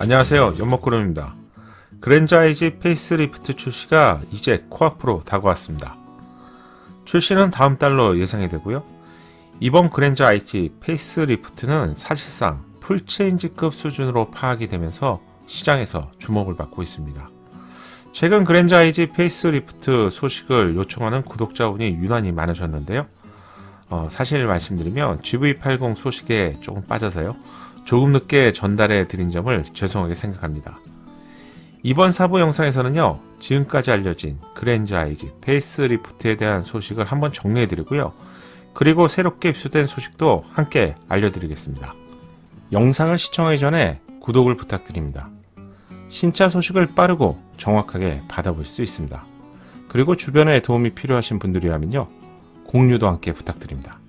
안녕하세요, 연목구름입니다. 그랜저 IG 페이스리프트 출시가 이제 코앞으로 다가왔습니다. 출시는 다음 달로 예상이 되고요. 이번 그랜저 IG 페이스리프트는 사실상 풀체인지급 수준으로 파악이 되면서 시장에서 주목을 받고 있습니다. 최근 그랜저 IG 페이스리프트 소식을 요청하는 구독자분이 유난히 많으셨는데요. 사실 말씀드리면 GV80 소식에 조금 빠져서요. 조금 늦게 전달해 드린 점을 죄송하게 생각합니다. 이번 4부 영상에서는요, 지금까지 알려진 그랜저 IG 페이스리프트에 대한 소식을 한번 정리해 드리고요. 그리고 새롭게 입수된 소식도 함께 알려드리겠습니다. 영상을 시청하기 전에 구독을 부탁드립니다. 신차 소식을 빠르고 정확하게 받아볼 수 있습니다. 그리고 주변에 도움이 필요하신 분들이라면요, 공유도 함께 부탁드립니다.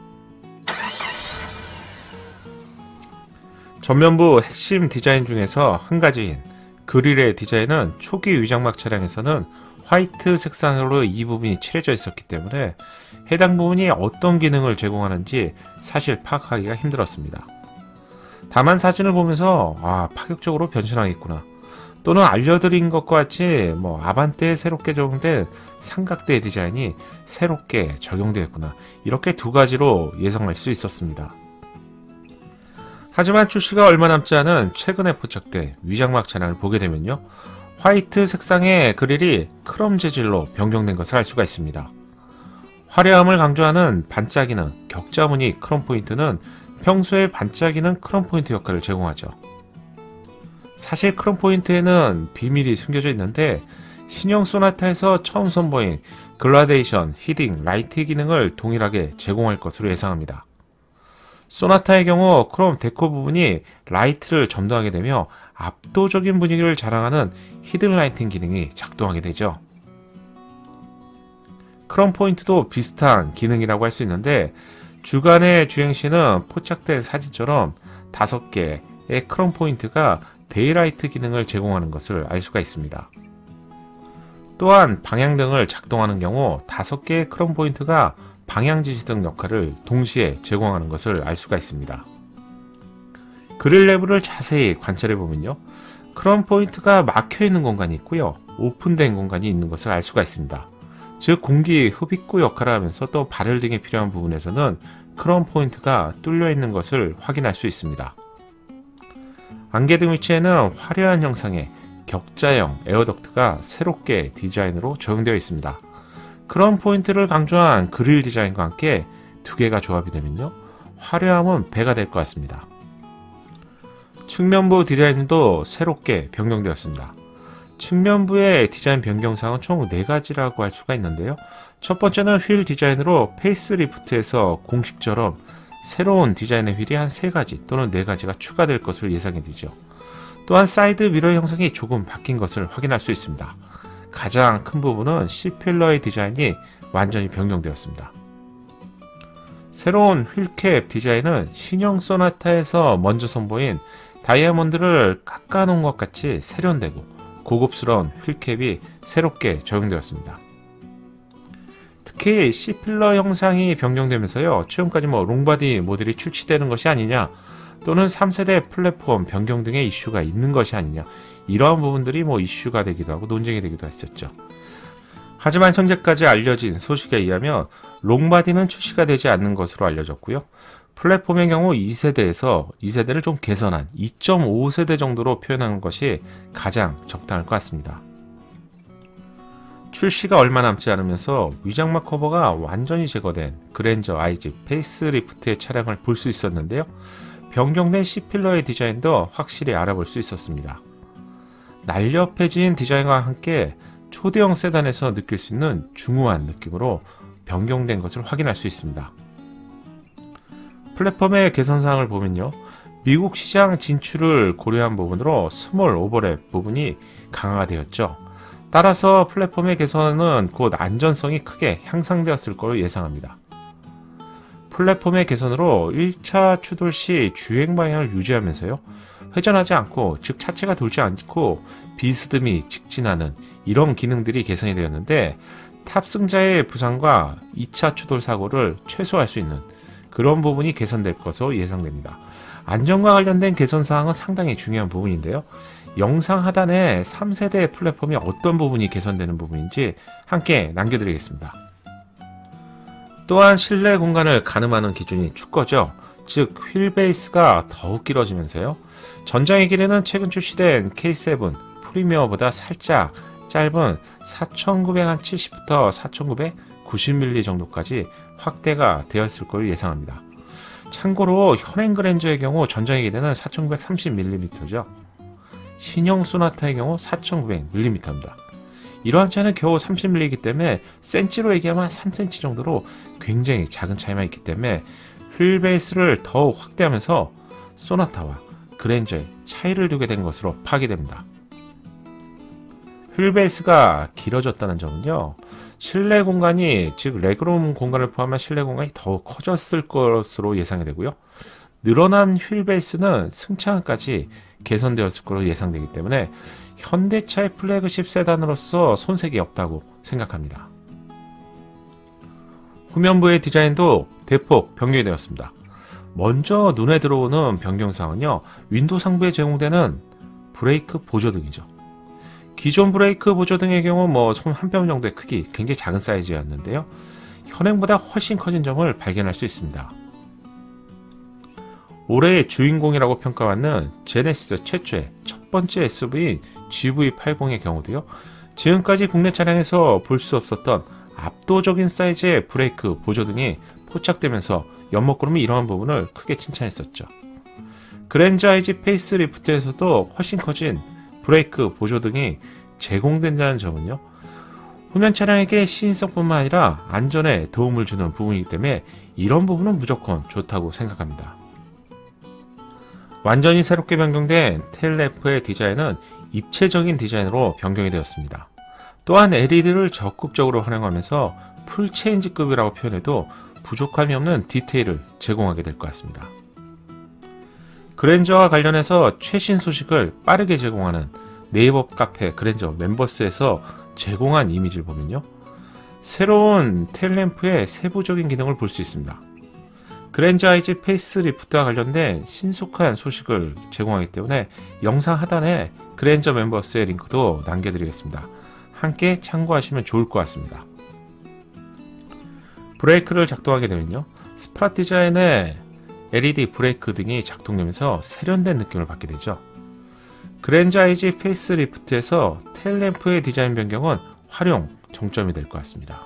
전면부 핵심 디자인 중에서 한 가지인 그릴의 디자인은 초기 위장막 차량에서는 화이트 색상으로 이 부분이 칠해져 있었기 때문에 해당 부분이 어떤 기능을 제공하는지 사실 파악하기가 힘들었습니다. 다만 사진을 보면서 파격적으로 변신하겠구나, 또는 알려드린 것과 같이 아반떼에 새롭게 적용된 삼각대 디자인이 새롭게 적용되었구나, 이렇게 두 가지로 예상할 수 있었습니다. 하지만 출시가 얼마 남지 않은 최근에 포착된 위장막 차량을 보게 되면요, 화이트 색상의 그릴이 크롬 재질로 변경된 것을 알 수가 있습니다. 화려함을 강조하는 반짝이는 격자무늬 크롬 포인트는 평소에 반짝이는 크롬 포인트 역할을 제공하죠. 사실 크롬 포인트에는 비밀이 숨겨져 있는데, 신형 소나타에서 처음 선보인 글라데이션, 히딩, 라이트 기능을 동일하게 제공할 것으로 예상합니다. 소나타의 경우 크롬 데코 부분이 라이트를 점등하게 되며 압도적인 분위기를 자랑하는 히든 라이팅 기능이 작동하게 되죠. 크롬 포인트도 비슷한 기능이라고 할 수 있는데, 주간의 주행시는 포착된 사진처럼 5개의 크롬 포인트가 데이라이트 기능을 제공하는 것을 알 수가 있습니다. 또한 방향등을 작동하는 경우 5개의 크롬 포인트가 방향지시등 역할을 동시에 제공하는 것을 알 수가 있습니다. 그릴 내부를 자세히 관찰해 보면요, 크롬 포인트가 막혀 있는 공간이 있고요, 오픈된 공간이 있는 것을 알 수가 있습니다. 즉 공기 흡입구 역할을 하면서 또 발열 등에 필요한 부분에서는 크롬 포인트가 뚫려 있는 것을 확인할 수 있습니다. 안개등 위치에는 화려한 형상의 격자형 에어덕트가 새롭게 디자인으로 적용되어 있습니다. 크롬 포인트를 강조한 그릴 디자인과 함께 두 개가 조합이 되면요, 화려함은 배가 될 것 같습니다. 측면부 디자인도 새롭게 변경되었습니다. 측면부의 디자인 변경사항은 총 4가지라고 할 수가 있는데요. 첫 번째는 휠 디자인으로 페이스리프트에서 공식처럼 새로운 디자인의 휠이 한 3가지 또는 4가지가 추가될 것으로 예상이 되죠. 또한 사이드 미러 형상이 조금 바뀐 것을 확인할 수 있습니다. 가장 큰 부분은 C필러의 디자인이 완전히 변경되었습니다. 새로운 휠캡 디자인은 신형 소나타에서 먼저 선보인 다이아몬드를 깎아놓은 것 같이 세련되고 고급스러운 휠캡이 새롭게 적용되었습니다. 특히 C필러 형상이 변경되면서요, 최근까지 롱바디 모델이 출시되는 것이 아니냐, 또는 3세대 플랫폼 변경 등의 이슈가 있는 것이 아니냐, 이러한 부분들이 이슈가 되기도 하고 논쟁이 되기도 했었죠. 하지만 현재까지 알려진 소식에 의하면 롱바디는 출시가 되지 않는 것으로 알려졌고요. 플랫폼의 경우 2세대에서 2세대를 좀 개선한 2.5세대 정도로 표현하는 것이 가장 적당할 것 같습니다. 출시가 얼마 남지 않으면서 위장막 커버가 완전히 제거된 그랜저 IG 페이스리프트의 차량을 볼 수 있었는데요. 변경된 C필러의 디자인도 확실히 알아볼 수 있었습니다. 날렵해진 디자인과 함께 초대형 세단에서 느낄 수 있는 중후한 느낌으로 변경된 것을 확인할 수 있습니다. 플랫폼의 개선사항을 보면요, 미국 시장 진출을 고려한 부분으로 스몰 오버랩 부분이 강화되었죠. 따라서 플랫폼의 개선은 곧 안전성이 크게 향상되었을 것으로 예상합니다. 플랫폼의 개선으로 1차 추돌 시 주행 방향을 유지하면서요, 회전하지 않고, 즉 차체가 돌지 않고 비스듬히 직진하는 이런 기능들이 개선이 되었는데, 탑승자의 부상과 2차 추돌 사고를 최소화할 수 있는 그런 부분이 개선될 것으로 예상됩니다. 안전과 관련된 개선사항은 상당히 중요한 부분인데요. 영상 하단에 3세대 플랫폼이 어떤 부분이 개선되는 부분인지 함께 남겨드리겠습니다. 또한 실내 공간을 가늠하는 기준이 축거죠. 즉 휠베이스가 더욱 길어지면서요. 전장의 길이는 최근 출시된 K7 프리미어보다 살짝 짧은 4970부터 4990mm 정도까지 확대가 되었을 것으로 예상합니다. 참고로 현행 그랜저의 경우 전장의 길이는 4930mm죠. 신형 소나타의 경우 4900mm입니다. 이러한 차이는 겨우 30mm이기 때문에 센치로 얘기하면 3cm 정도로 굉장히 작은 차이만 있기 때문에 휠베이스를 더욱 확대하면서 소나타와 그랜저의 차이를 두게 된 것으로 파악됩니다. 휠베이스가 길어졌다는 점은요. 실내 공간이 즉 레그룸 공간을 포함한 실내 공간이 더욱 커졌을 것으로 예상이 되고요. 늘어난 휠베이스는 승차감까지 개선되었을 것으로 예상되기 때문에 현대차의 플래그십 세단으로서 손색이 없다고 생각합니다. 후면부의 디자인도 대폭 변경이 되었습니다. 먼저 눈에 들어오는 변경사항은요. 윈도우 상부에 제공되는 브레이크 보조등이죠. 기존 브레이크 보조등의 경우 손 한 뼘 정도의 크기, 굉장히 작은 사이즈였는데요. 현행보다 훨씬 커진 점을 발견할 수 있습니다. 올해의 주인공이라고 평가받는 제네시스 최초의 첫 번째 SUV인 GV80의 경우도요. 지금까지 국내 차량에서 볼 수 없었던 압도적인 사이즈의 브레이크 보조등이 포착되면서 연목구름이 이러한 부분을 크게 칭찬했었죠. 그랜저 IG 페이스리프트에서도 훨씬 커진 브레이크 보조등이 제공된다는 점은요. 후면 차량에게 시인성뿐만 아니라 안전에 도움을 주는 부분이기 때문에 이런 부분은 무조건 좋다고 생각합니다. 완전히 새롭게 변경된 테일램프의 디자인은 입체적인 디자인으로 변경이 되었습니다. 또한 LED를 적극적으로 활용하면서 풀체인지급이라고 표현해도 부족함이 없는 디테일을 제공하게 될 것 같습니다. 그랜저와 관련해서 최신 소식을 빠르게 제공하는 네이버 카페 그랜저 멤버스에서 제공한 이미지를 보면요. 새로운 테일램프의 세부적인 기능을 볼 수 있습니다. 그랜저 IG 페이스리프트와 관련된 신속한 소식을 제공하기 때문에 영상 하단에 그랜저 멤버스의 링크도 남겨드리겠습니다. 함께 참고하시면 좋을 것 같습니다. 브레이크를 작동하게 되면요. 스팟 디자인의 LED 브레이크 등이 작동되면서 세련된 느낌을 받게 되죠. 그랜저 IG 페이스리프트에서 테일램프의 디자인 변경은 활용 정점이 될 것 같습니다.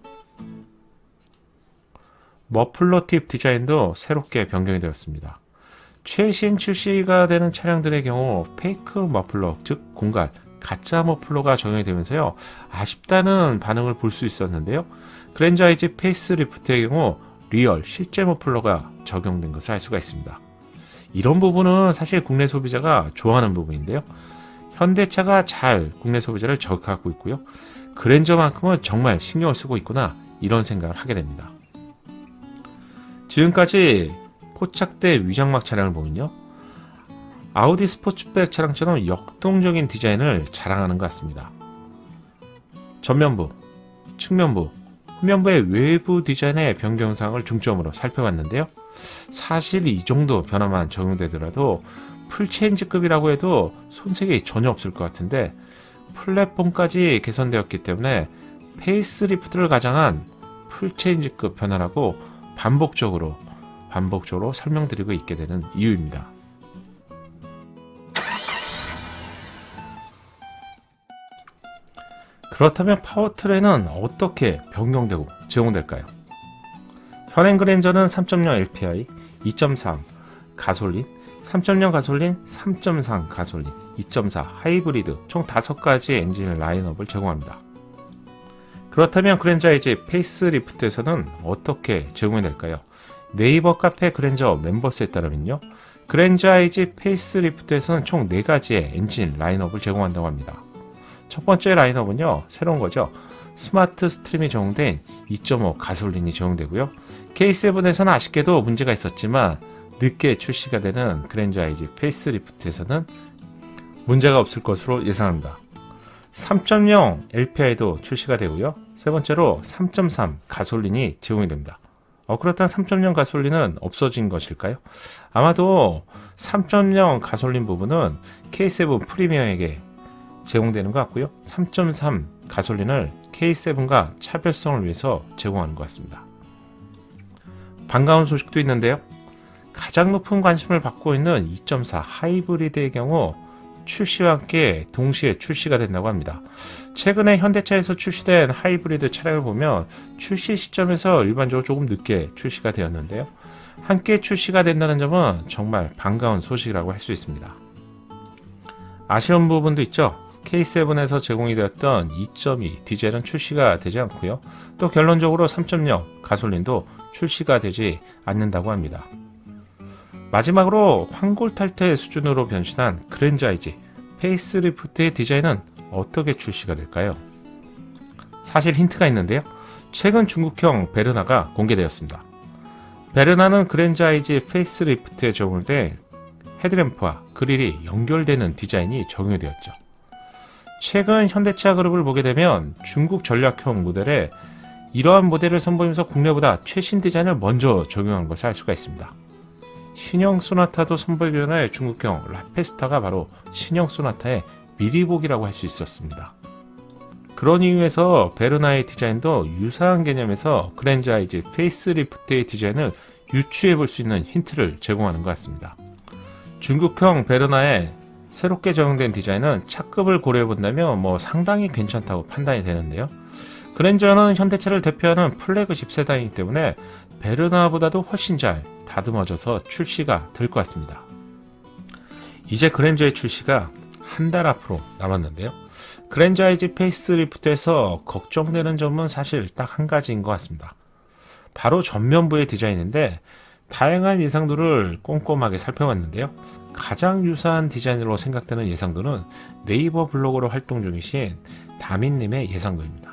머플러 팁 디자인도 새롭게 변경이 되었습니다. 최신 출시가 되는 차량들의 경우 페이크 머플러, 즉 공갈, 가짜 머플러가 적용이 되면서요. 아쉽다는 반응을 볼 수 있었는데요. 그랜저 IG 페이스리프트의 경우 리얼, 실제 머플러가 적용된 것을 알 수가 있습니다. 이런 부분은 사실 국내 소비자가 좋아하는 부분인데요. 현대차가 잘 국내 소비자를 저격하고 있고요. 그랜저만큼은 정말 신경을 쓰고 있구나 이런 생각을 하게 됩니다. 지금까지 포착된 위장막 차량을 보면요. 아우디 스포츠백 차량처럼 역동적인 디자인을 자랑하는 것 같습니다. 전면부, 측면부, 후면부의 외부 디자인의 변경사항을 중점으로 살펴봤는데요. 사실 이 정도 변화만 적용되더라도 풀체인지급이라고 해도 손색이 전혀 없을 것 같은데 플랫폼까지 개선되었기 때문에 페이스리프트를 가장한 풀체인지급 변화라고 반복적으로 설명드리고 있게 되는 이유입니다. 그렇다면 파워트레인은 어떻게 변경되고 제공될까요? 현행 그랜저는 3.0 LPI, 2.3 가솔린, 3.0 가솔린, 3.3 가솔린, 2.4 하이브리드 총 5가지 엔진 라인업을 제공합니다. 그렇다면 그랜저 IG 페이스리프트에서는 어떻게 제공이 될까요? 네이버 카페 그랜저 멤버스에 따르면요. 그랜저 IG 페이스리프트에서는 총 4가지의 엔진 라인업을 제공한다고 합니다. 첫 번째 라인업은요. 새로운 거죠. 스마트 스트림이 적용된 2.5 가솔린이 적용되고요. K7에서는 아쉽게도 문제가 있었지만 늦게 출시가 되는 그랜저 IG 페이스리프트에서는 문제가 없을 것으로 예상합니다. 3.0 LPI도 출시가 되고요. 세 번째로 3.3 가솔린이 제공이 됩니다. 그렇다면 3.0 가솔린은 없어진 것일까요? 아마도 3.0 가솔린 부분은 K7 프리미엄에게 제공되는 것 같고요. 3.3 가솔린을 K7과 차별성을 위해서 제공하는 것 같습니다. 반가운 소식도 있는데요. 가장 높은 관심을 받고 있는 2.4 하이브리드의 경우 출시와 함께 동시에 출시가 된다고 합니다. 최근에 현대차에서 출시된 하이브리드 차량을 보면 출시 시점에서 일반적으로 조금 늦게 출시가 되었는데요. 함께 출시가 된다는 점은 정말 반가운 소식이라고 할 수 있습니다. 아쉬운 부분도 있죠. K7에서 제공이 되었던 2.2 디젤은 출시가 되지 않고요. 또 결론적으로 3.0 가솔린도 출시가 되지 않는다고 합니다. 마지막으로 황골탈태 수준으로 변신한 그랜저 IG 페이스리프트의 디자인은 어떻게 출시가 될까요? 사실 힌트가 있는데요. 최근 중국형 베르나가 공개되었습니다. 베르나는 그랜저 IG 페이스리프트에 적용된 헤드램프와 그릴이 연결되는 디자인이 적용이 되었죠. 최근 현대차 그룹을 보게 되면 중국 전략형 모델에 이러한 모델을 선보이면서 국내보다 최신 디자인을 먼저 적용한 것을 알 수가 있습니다. 신형 소나타도 선보이기 전에 중국형 라페스타가 바로 신형 소나타의 미리보기라고 할 수 있었습니다. 그런 이유에서 베르나의 디자인도 유사한 개념에서 그랜저 IG 페이스리프트의 디자인을 유추해 볼 수 있는 힌트를 제공하는 것 같습니다. 중국형 베르나의 새롭게 적용된 디자인은 차급을 고려해 본다면 상당히 괜찮다고 판단이 되는데요. 그랜저는 현대차를 대표하는 플래그십 세단이기 때문에 베르나보다도 훨씬 잘 다듬어져서 출시가 될 것 같습니다. 이제 그랜저의 출시가 한 달 앞으로 남았는데요. 그랜저 IG 페이스리프트에서 걱정되는 점은 사실 딱 한 가지인 것 같습니다. 바로 전면부의 디자인인데 다양한 예상도를 꼼꼼하게 살펴봤는데요. 가장 유사한 디자인으로 생각되는 예상도는 네이버 블로그로 활동 중이신 다민님의 예상도입니다.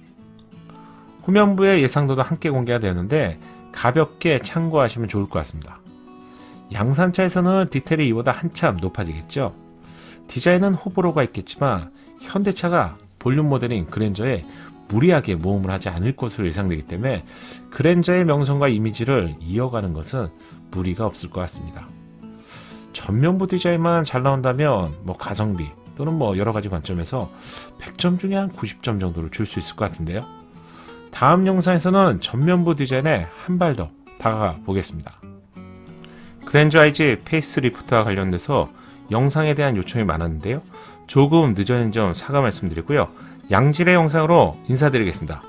후면부의 예상도도 함께 공개가 되었는데 가볍게 참고하시면 좋을 것 같습니다. 양산차에서는 디테일이 이보다 한참 높아지겠죠. 디자인은 호불호가 있겠지만 현대차가 볼륨 모델인 그랜저에 무리하게 모험을 하지 않을 것으로 예상되기 때문에 그랜저의 명성과 이미지를 이어가는 것은 무리가 없을 것 같습니다. 전면부 디자인만 잘 나온다면 가성비 또는 여러가지 관점에서 100점 중에 한 90점 정도를 줄 수 있을 것 같은데요. 다음 영상에서는 전면부 디자인에 한 발 더 다가가 보겠습니다. 그랜저 IG 페이스리프트와 관련돼서 영상에 대한 요청이 많았는데요. 조금 늦어진 점 사과 말씀드리고요. 양질의 영상으로 인사드리겠습니다.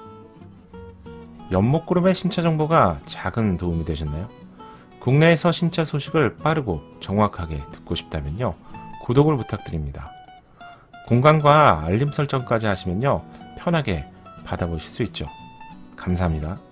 연목그룹의 신차 정보가 작은 도움이 되셨나요? 국내에서 신차 소식을 빠르고 정확하게 듣고 싶다면요. 구독을 부탁드립니다. 공간과 알림 설정까지 하시면요. 편하게 받아보실 수 있죠. 감사합니다.